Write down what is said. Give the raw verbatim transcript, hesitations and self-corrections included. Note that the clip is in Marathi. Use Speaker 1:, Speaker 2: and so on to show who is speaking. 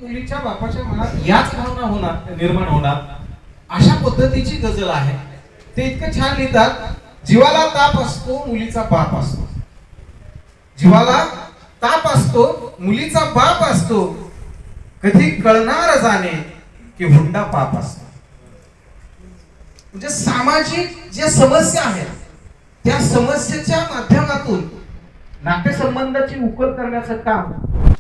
Speaker 1: मुलीच्या बापाच्या मनात याच भावना होणार निर्माण होणार अशा पद्धतीची गझल आहे। ते इतकं छान लिहितात, जीवाला ताप असतो मुलीचा बाप असतो, जीवाला ताप असतो मुलीचा बाप असतो, कधी कळणार जाणे की हुंडा पाप असतो। म्हणजे सामाजिक ज्या समस्या आहेत त्या समस्येच्या माध्यमातून नातेसंबंधाची उकल करण्याचं काम